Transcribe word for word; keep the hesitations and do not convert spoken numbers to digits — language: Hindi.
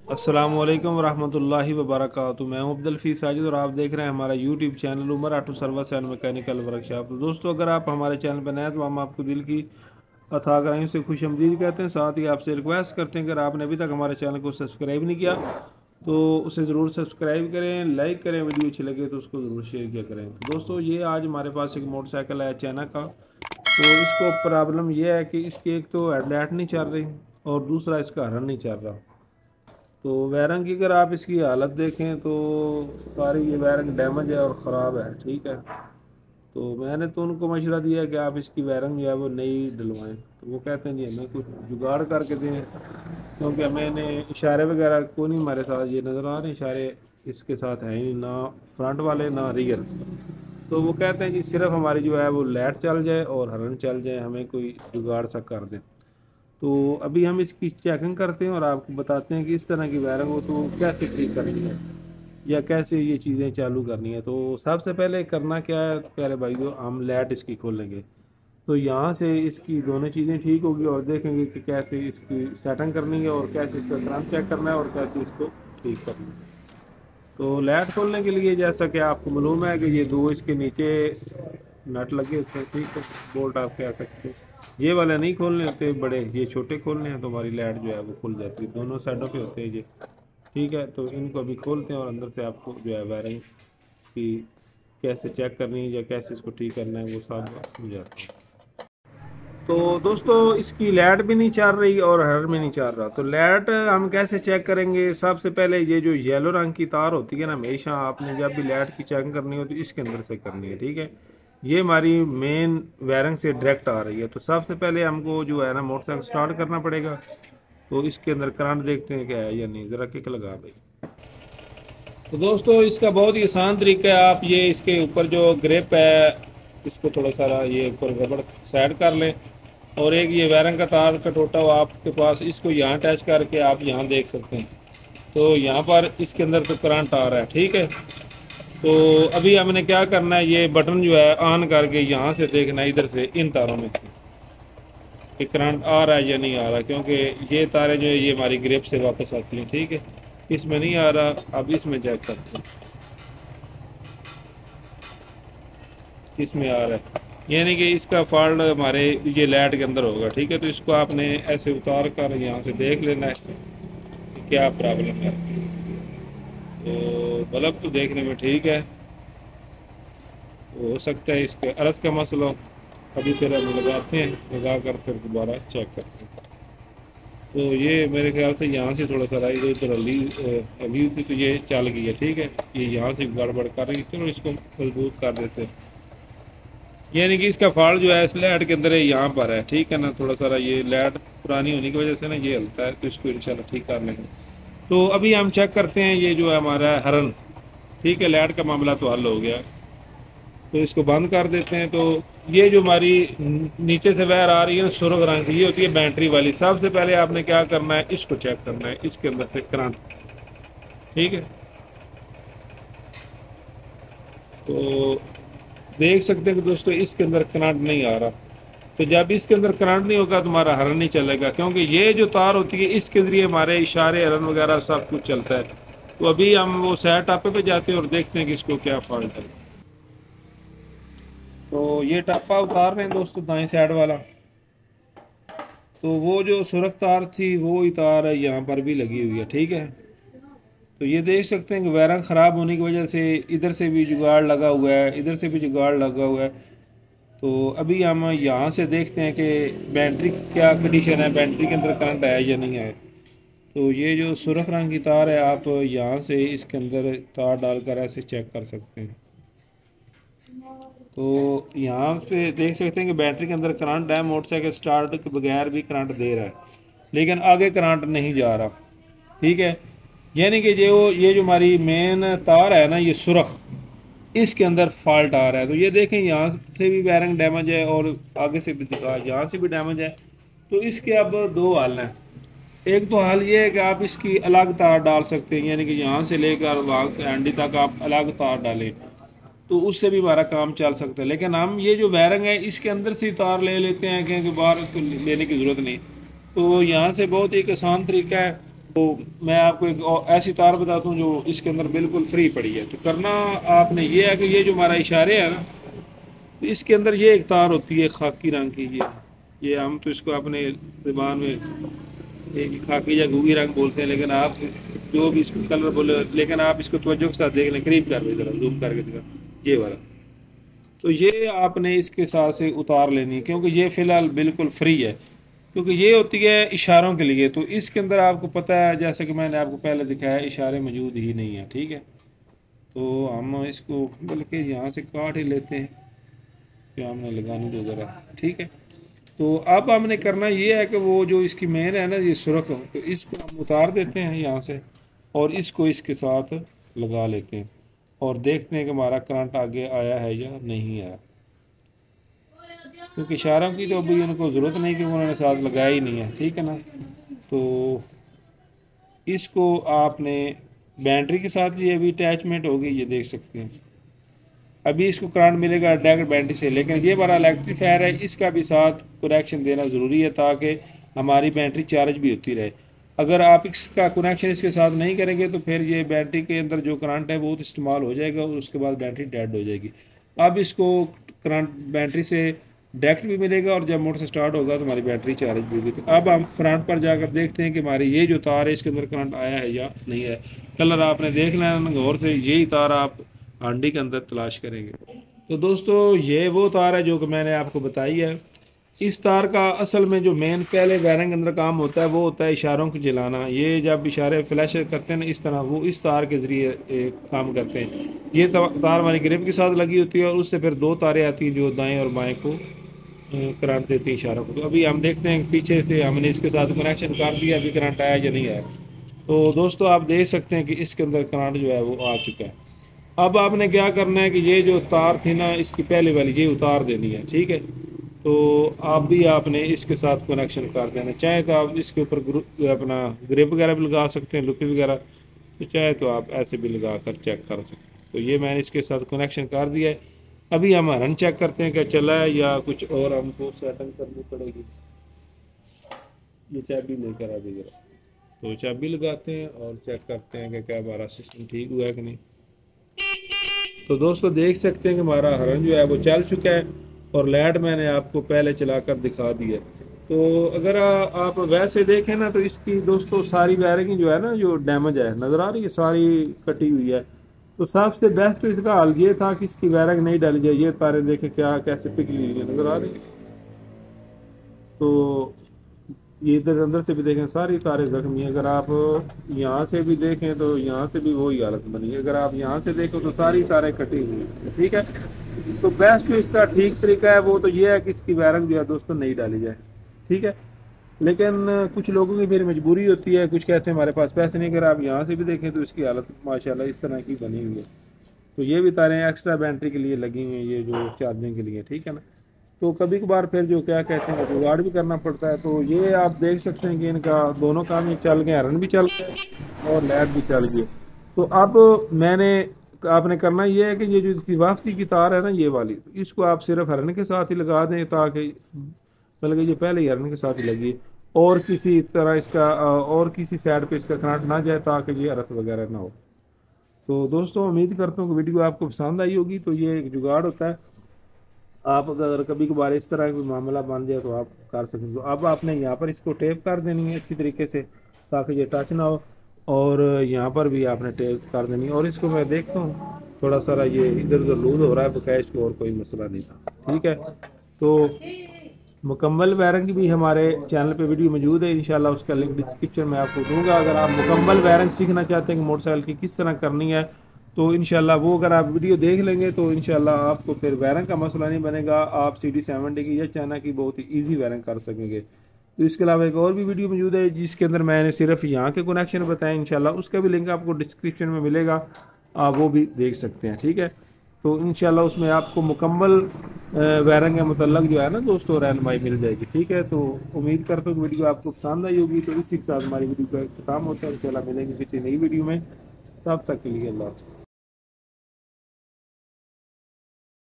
अस्सलाम वालेकुम रहमतुल्लाहि व बरकातुहू। मैं हूं अब्दुल हफीज़ साजिद और आप देख रहे हैं हमारा YouTube channel Umar auto service and mechanical workshop. तो दोस्तों, अगर आप हमारे चैनल पर नए हैं तो हम आपको दिल की अथाह गहराइयों से खुश अमदीद कहते हैं। साथ ही आपसे रिक्वेस्ट करते हैं कि अगर आपने अभी तक हमारे चैनल को सब्सक्राइब नहीं किया तो उसे ज़रूर सब्सक्राइब करें, लाइक करें, वीडियो अच्छी लगे तो उसको ज़रूर शेयर किया करें। तो दोस्तों, ये आज हमारे पास एक मोटरसाइकिल है चाइना का। तो इसको प्रॉब्लम यह है कि इसकी एक तो हेडलाइट नहीं चल रही और दूसरा इसका हॉर्न नहीं चल रहा। तो वायरंग की अगर आप इसकी हालत देखें तो सारी ये वायरंग डैमेज है और ख़राब है। ठीक है, तो मैंने तो उनको मशवरा दिया कि आप इसकी वायरंग जो है वो नई डलवाएं। तो वो कहते हैं जी हमें कुछ जुगाड़ करके दें, क्योंकि मैंने इशारे वगैरह को नहीं, हमारे साथ ये नज़र आ रहे हैं इशारे इसके साथ है ही ना, फ्रंट वाले ना रियर। तो वो कहते हैं कि सिर्फ हमारी जो है वो लाइट चल जाए और हॉर्न चल जाए, हमें कोई जुगाड़ सा कर दें। तो अभी हम इसकी चेकिंग करते हैं और आपको बताते हैं कि इस तरह की वायरिंग हो तो कैसे ठीक करनी है या कैसे ये चीज़ें चालू करनी है। तो सबसे पहले करना क्या है, प्यारे भाइयों, हम लाइट इसकी खोलेंगे। तो यहाँ से इसकी दोनों चीज़ें ठीक होगी और देखेंगे कि कैसे इसकी सेटिंग करनी है और कैसे इसका करंट चेक करना है और कैसे इसको ठीक करना है। तो लाइट खोलने के लिए जैसा कि आपको मालूम है कि ये दो इसके नीचे नट लगे होते हैं। ठीक है, बोल्ट आप कह सकते हैं। ये वाले नहीं खोलने होते बड़े, ये छोटे खोलने हैं तो हमारी लाइट जो है वो खुल जाती है। दोनों साइडों पे होते हैं ये। ठीक है, तो इनको अभी खोलते हैं और अंदर से आपको जो है वायरिंग की कैसे चेक करनी है या कैसे इसको ठीक करना है वो सब समझाते हैं। तो दोस्तों, इसकी लाइट भी नहीं चल रही और हर में नहीं चल रहा। तो लाइट हम कैसे चेक करेंगे? सबसे पहले ये जो येलो रंग की तार होती है ना, हमेशा आपने जब भी लाइट की चेकिंग करनी हो तो इसके अंदर से करनी है। ठीक है, ये हमारी मेन वायरिंग से डायरेक्ट आ रही है। तो सबसे पहले हमको जो है ना मोटरसाइकिल स्टार्ट करना पड़ेगा। तो इसके अंदर करंट देखते हैं क्या है या नहीं, ज़रा किक लगा भाई। तो दोस्तों, इसका बहुत ही आसान तरीका है। आप ये इसके ऊपर जो ग्रिप है इसको थोड़ा सारा ये ऊपर रबड़ साइड कर लें और एक ये वायरिंग का तार का टोटा हो आपके पास, इसको यहाँ अटैच करके आप यहाँ देख सकते हैं। तो यहाँ पर इसके अंदर तो करंट आ रहा है। ठीक है, तो अभी हमने क्या करना है, ये बटन जो है ऑन करके यहाँ से देखना है इधर से इन तारों में कि करंट आ रहा है या नहीं आ रहा, क्योंकि ये तारें जो है ये हमारी ग्रिप से वापस आती हैं। ठीक है, इसमें नहीं आ रहा, अब इसमें चेक करते हैं इसमें आ रहा है, यानी कि इसका फॉल्ट हमारे ये लाइट के अंदर होगा। ठीक है, तो इसको आपने ऐसे उतार कर यहाँ से देख लेना है कि क्या प्रॉब्लम है। तो बल्ब तो देखने में ठीक है, हो सकता है इसके अर्थ का मसला हो। अभी फिर हम लगाते हैं, लगा कर फिर दोबारा चेक करते हैं। तो ये मेरे ख्याल से यहाँ से थोड़ा सा इधर उधर हली हली थी तो ये चल गई है। ठीक है, ये यहाँ से गड़बड़ कर रही है। चलो इसको मजबूत कर देते हैं, यानी कि इसका फॉल्ट जो है इस लाइट के अंदर है, यहाँ पर है। ठीक है ना, थोड़ा सारा ये लाइट पुरानी होने की वजह से ना ये हलता है, तो इसको इंशाल्लाह ठीक कर लेंगे। तो अभी हम चेक करते हैं ये जो है हमारा हरन। ठीक है, लाइट का मामला तो हल हो गया, तो इसको बंद कर देते हैं। तो ये जो हमारी नीचे से वायर आ रही है सुर्ख रंग की, ये होती है बैटरी वाली। सबसे पहले आपने क्या करना है, इसको चेक करना है, इसके अंदर से करंट। ठीक है, तो देख सकते हैं कि दोस्तों इसके अंदर करंट नहीं आ रहा। तो जब इसके अंदर करंट नहीं होगा तो हमारा हरन नहीं चलेगा, क्योंकि ये जो तार होती है इसके जरिए हमारे इशारे हरन वगैरह सब कुछ चलता है। तो अभी हम वो सैर टापे पे जाते हैं और देखते हैं कि इसको क्या फॉल्ट है। तो ये टापा उतार रहे हैं दोस्तों, दाएं साइड वाला। तो वो जो सुरख तार थी वो ही तार यहाँ पर भी लगी हुई है। ठीक है, तो ये देख सकते हैं कि वायरिंग ख़राब होने की वजह से इधर से भी जुगाड़ लगा हुआ है, इधर से भी जुगाड़ लगा हुआ है। तो अभी हम यहाँ से देखते हैं कि बैटरी क्या कंडीशन है, बैटरी के अंदर करंट है या नहीं है। तो ये जो सुर्ख रंग की तार है, आप यहाँ से इसके अंदर तार डालकर ऐसे चेक कर सकते हैं। तो यहाँ पे देख सकते हैं कि बैटरी के अंदर करंट है, मोटरसाइकिल स्टार्ट के बगैर भी करंट दे रहा है, लेकिन आगे करंट नहीं जा रहा। ठीक है, यानी कि जो ये जो हमारी मेन तार है ना, ये सुर्ख, इसके अंदर फॉल्ट आ रहा है। तो ये देखें यहाँ से भी वायरिंग डैमेज है और आगे से भी यहाँ से भी डैमेज है। तो इसके अब दो हल हैं। एक तो हल ये है कि आप इसकी अलग तार डाल सकते हैं, यानी कि यहाँ से लेकर वहाँ से एंडी तक आप अलग तार डालें, तो उससे भी हमारा काम चल सकता है। लेकिन हम ये जो वायरिंग है इसके अंदर से तार ले लेते हैं, क्योंकि बाहर तो लेने की ज़रूरत नहीं। तो यहाँ से बहुत एक आसान तरीका है, तो मैं आपको एक और ऐसी तार बताता हूँ जो इसके अंदर बिल्कुल फ्री पड़ी है। तो करना आपने ये है कि ये जो हमारा इशारे है ना, तो इसके अंदर ये एक तार होती है खाकी रंग की। ये ये हम तो इसको अपने ज़बान में एक खाकी या घुगी रंग बोलते हैं, लेकिन आप जो भी इसको कलर बोले, लेकिन आप इसको तवज्जो के साथ देख लें, करीब कर लें जरा, जूम करके दिखा, ये वाला। तो ये आपने इसके साथ से उतार लेनी है, क्योंकि ये फ़िलहाल बिल्कुल फ्री है, क्योंकि ये होती है इशारों के लिए। तो इसके अंदर आपको पता है, जैसे कि मैंने आपको पहले दिखाया, इशारे मौजूद ही नहीं है, ठीक है। तो हम इसको बल्कि यहाँ से काट ही लेते हैं, कि हमने लगानी तो ज़रा, ठीक है। तो अब हमने करना ये है कि वो जो इसकी मेन है ना, ये सुरख, तो इसको हम उतार देते हैं यहाँ से, और इसको इसके साथ लगा लेते हैं, और देखते हैं कि हमारा करंट आगे आया है या नहीं आया। क्योंकि इशारों की तो अभी उनको ज़रूरत नहीं, कि उन्होंने साथ लगाया ही नहीं है, ठीक है ना। तो इसको आपने बैटरी के साथ ये अभी अटैचमेंट होगी, ये देख सकते हैं। अभी इसको करंट मिलेगा डायरेक्ट बैटरी से, लेकिन ये हमारा इलेक्ट्रीफायर है, इसका भी साथ कनेक्शन देना ज़रूरी है, ताकि हमारी बैटरी चार्ज भी होती रहे। अगर आप इसका कनेक्शन इसके साथ नहीं करेंगे तो फिर ये बैटरी के अंदर जो करंट है वो तो इस्तेमाल हो जाएगा, और उसके बाद बैटरी डेड हो जाएगी। अब इसको करंट बैटरी से डायरेक्ट भी मिलेगा, और जब मोटर से स्टार्ट होगा तो हमारी बैटरी चार्ज भी होगी। तो अब हम फ्रंट पर जाकर देखते हैं कि हमारी ये जो तार है इसके अंदर करंट आया है या नहीं है। कलर आपने देख लेना गौर से, यही तार आप हांडी के अंदर तलाश करेंगे। तो दोस्तों ये वो तार है जो कि मैंने आपको बताई है। इस तार का असल में जो मेन पहले वायरिंग अंदर काम होता है वो होता है इशारों को जलाना। ये जब इशारे फ्लैश करते हैं ना इस तरह, वो इस तार के ज़रिए काम करते हैं। ये तार हमारी ग्रिप के साथ लगी होती है, और उससे फिर दो तारें आती हैं जो दाएं और बाएं को करंट देती हैं इशारों को। तो अभी हम देखते हैं पीछे से हमने इसके साथ कनेक्शन कर दिया, अभी करंट आया या नहीं आया। तो दोस्तों आप देख सकते हैं कि इसके अंदर करंट जो है वो आ चुका है। अब आपने क्या करना है कि ये जो तार थी ना इसकी पहले वाली, ये उतार देनी है, ठीक है। तो आप भी आपने इसके साथ कनेक्शन कर देना। चाहे तो आप इसके ऊपर अपना ग्रिप वगैरह भी लगा सकते हैं, लुपी वगैरह, तो चाहे तो आप ऐसे भी लगा कर चेक कर सकते हैं। तो ये मैंने इसके साथ कनेक्शन कर दिया है। अभी हम रन चेक करते हैं क्या चला है या कुछ और हमको सेटिंग करनी पड़ेगी। ये चाबी लेकर आ जाइए, तो चाबी लगाते हैं और चेक करते हैं कि क्या हमारा सिस्टम ठीक हुआ है कि नहीं। तो दोस्तों देख सकते हैं कि हमारा हरन जो है वो चल चुका है, और लाइट मैंने आपको पहले चलाकर दिखा दी है। तो अगर आ, आप वैसे देखें ना, तो इसकी दोस्तों सारी वायरिंग जो है ना जो डैमेज है, नज़र आ रही है, सारी कटी हुई है। तो सबसे बेस्ट तो इसका हल ये था कि इसकी वायरिंग नहीं डाली जाए। ये तारें देखें क्या कैसे पिघली हुई है, नज़र आ रही है। तो ये इधर अंदर से भी देखें, सारी तारें जख्मी है। अगर आप यहाँ से भी देखें तो यहाँ से भी वही हालत बनी है। अगर आप यहाँ से देखो तो सारी तारें कटी हुई हैं, ठीक है। तो बेस्ट जो इसका ठीक तरीका है वो तो ये है कि इसकी वायरिंग जो है दोस्तों नहीं डाली जाए, ठीक है। लेकिन कुछ लोगों की फिर मजबूरी होती है, कुछ कहते हैं हमारे पास पैसे नहीं। अगर आप यहाँ से भी देखें तो इसकी हालत माशाल्लाह इस तरह की बनी हुई है। तो ये भी तारें एक्स्ट्रा बैटरी के लिए लगी हुई हैं, ये जो चार्जिंग के लिए, ठीक है ना। तो कभी कभार फिर जो क्या कहते हैं जुगाड़ भी करना पड़ता है। तो ये आप देख सकते हैं कि इनका दोनों काम ही चल गए, हरन भी चल गए और लाइट भी चल गई। तो अब मैंने आपने करना ये है कि ये जो इसकी वापसी की तार है ना ये वाली, इसको आप सिर्फ हरन के साथ ही लगा दें, ताकि बल्कि ये पहले ही हरन के साथ ही लगी, और किसी तरह इसका और किसी साइड पे इसका करंट ना जाए, ताकि ये अरस वगैरह ना हो। तो दोस्तों उम्मीद करता हूँ कि वीडियो आपको पसंद आई होगी। तो ये एक जुगाड़ होता है, आप अगर कभी कभार इस तरह का मामला बन जाए तो आप कर सकते हो। तो अब आपने यहाँ पर इसको टेप कर देनी है अच्छी तरीके से, ताकि ये टच ना हो, और यहाँ पर भी आपने टेप कर देनी है। और इसको मैं देखता हूँ थोड़ा सारा ये इधर उधर लूज हो रहा है, बकाया इसको और कोई मसला नहीं था, ठीक है। तो मुकम्मल वायरिंग की भी हमारे चैनल पे वीडियो मौजूद है, इंशाल्लाह उसका लिंक डिस्क्रिप्शन में आपको दूंगा। अगर आप मुकम्मल वायरिंग सीखना चाहते हैं कि मोटरसाइकिल की किस तरह करनी है, तो इंशाल्लाह वो अगर आप वीडियो देख लेंगे तो इंशाल्लाह आपको फिर वायरिंग का मसला नहीं बनेगा। आप सी डी सेवेंटी की या चाइना की बहुत ही ईजी वायरिंग कर सकेंगे। तो इसके अलावा एक और भी वीडियो मौजूद है जिसके अंदर मैंने सिर्फ यहाँ के कनेक्शन बताए, इंशाल्लाह उसका भी लिंक आपको डिस्क्रिप्शन में मिलेगा, आप वो भी देख सकते हैं, ठीक है। तो इंशाल्लाह उसमें आपको मुकम्मल वायरिंग के मतलब जो है ना दोस्तों रहनुमाई मिल जाएगी, ठीक है। तो उम्मीद करता हूँ कि वीडियो आपको पसंद आई होगी। तो इसी के साथ हमारी वीडियो का खत्म होता है, इंशाल्लाह मिलेंगे किसी नई वीडियो में, तब तक के लिए अल्लाह।